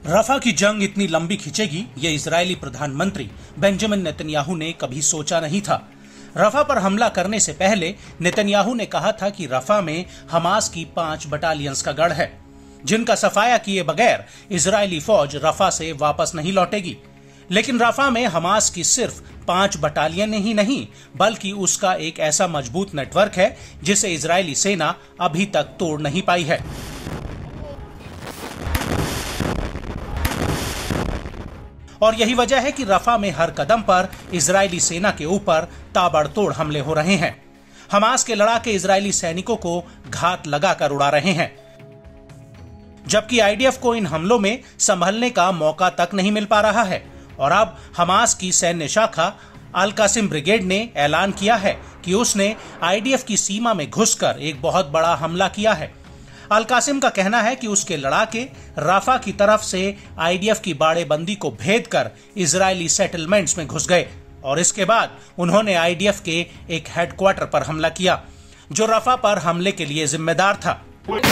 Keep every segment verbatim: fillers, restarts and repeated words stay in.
रफा की जंग इतनी लंबी खिंचेगी ये इजरायली प्रधानमंत्री बेंजामिन नेतन्याहू ने कभी सोचा नहीं था। रफा पर हमला करने से पहले नेतन्याहू ने कहा था कि रफा में हमास की पांच बटालियंस का गढ़ है, जिनका सफाया किए बगैर इजरायली फौज रफा से वापस नहीं लौटेगी। लेकिन रफा में हमास की सिर्फ पांच बटालियन ही नहीं, बल्कि उसका एक ऐसा मजबूत नेटवर्क है जिसे इजरायली सेना अभी तक तोड़ नहीं पाई है। और यही वजह है कि रफा में हर कदम पर इजरायली सेना के ऊपर ताबड़तोड़ हमले हो रहे हैं। हमास के लड़ाके इजरायली सैनिकों को घात लगाकर उड़ा रहे हैं, जबकि आईडीएफ को इन हमलों में संभलने का मौका तक नहीं मिल पा रहा है। और अब हमास की सैन्य शाखा अल कासिम ब्रिगेड ने ऐलान किया है कि उसने आईडीएफ की सीमा में घुसकर एक बहुत बड़ा हमला किया है। अल कासिम का कहना है कि उसके लड़ाके राफा की तरफ से आईडीएफ की बाड़ेबंदी को भेद कर इजरायली सेटलमेंट्स में घुस गए और इसके बाद उन्होंने आईडीएफ के एक हेडक्वार्टर पर हमला किया, जो रफा पर हमले के लिए जिम्मेदार था।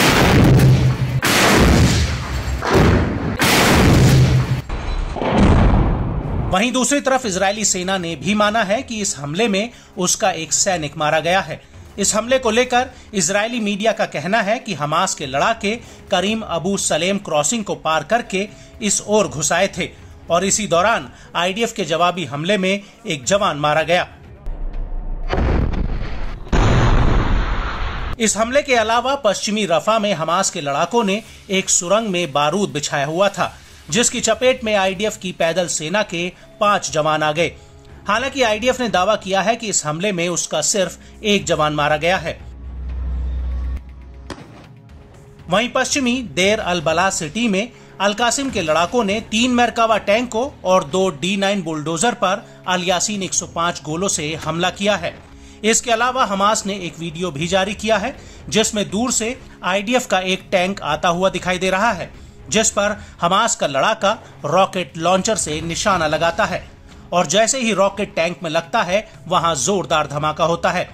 वहीं दूसरी तरफ इजरायली सेना ने भी माना है कि इस हमले में उसका एक सैनिक मारा गया है। इस हमले को लेकर इजरायली मीडिया का कहना है कि हमास के लड़ाके करीम अबू सलेम क्रॉसिंग को पार करके इस ओर घुस आए थे और इसी दौरान आईडीएफ के जवाबी हमले में एक जवान मारा गया। इस हमले के अलावा पश्चिमी रफा में हमास के लड़ाकों ने एक सुरंग में बारूद बिछाया हुआ था, जिसकी चपेट में आईडीएफ की पैदल सेना के पांच जवान आ गए। हालांकि आईडीएफ ने दावा किया है कि इस हमले में उसका सिर्फ एक जवान मारा गया है। वहीं पश्चिमी देर अल बला सिटी में अल कासिम के लड़ाकों ने तीन मेरकावा टैंकों और दो डी नाइन बुलडोजर पर अल यासीन एक सौ पाँच गोलों से हमला किया है। इसके अलावा हमास ने एक वीडियो भी जारी किया है, जिसमें दूर से आईडीएफ का एक टैंक आता हुआ दिखाई दे रहा है, जिस पर हमास का लड़ाका रॉकेट लॉन्चर से निशाना लगाता है और जैसे ही रॉकेट टैंक में लगता है वहां जोरदार धमाका होता है।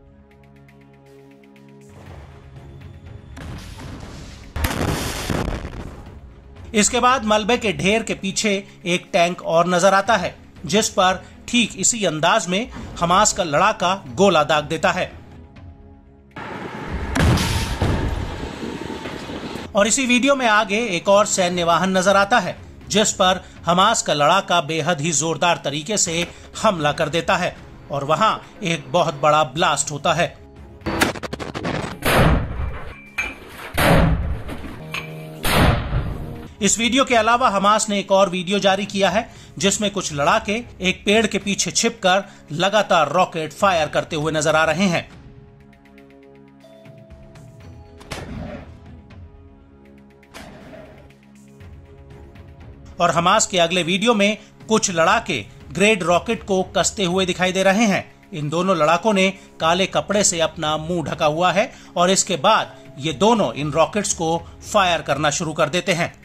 इसके बाद मलबे के ढेर के पीछे एक टैंक और नजर आता है, जिस पर ठीक इसी अंदाज में हमास का लड़ाका गोला दाग देता है। और इसी वीडियो में आगे एक और सैन्य वाहन नजर आता है, जिस पर हमास का लड़ाका बेहद ही जोरदार तरीके से हमला कर देता है और वहां एक बहुत बड़ा ब्लास्ट होता है। इस वीडियो के अलावा हमास ने एक और वीडियो जारी किया है, जिसमें कुछ लड़ाके एक पेड़ के पीछे छिपकर लगातार रॉकेट फायर करते हुए नजर आ रहे हैं। और हमास के अगले वीडियो में कुछ लड़ाके ग्रेड रॉकेट को कसते हुए दिखाई दे रहे हैं। इन दोनों लड़ाकों ने काले कपड़े से अपना मुंह ढका हुआ है और इसके बाद ये दोनों इन रॉकेट्स को फायर करना शुरू कर देते हैं।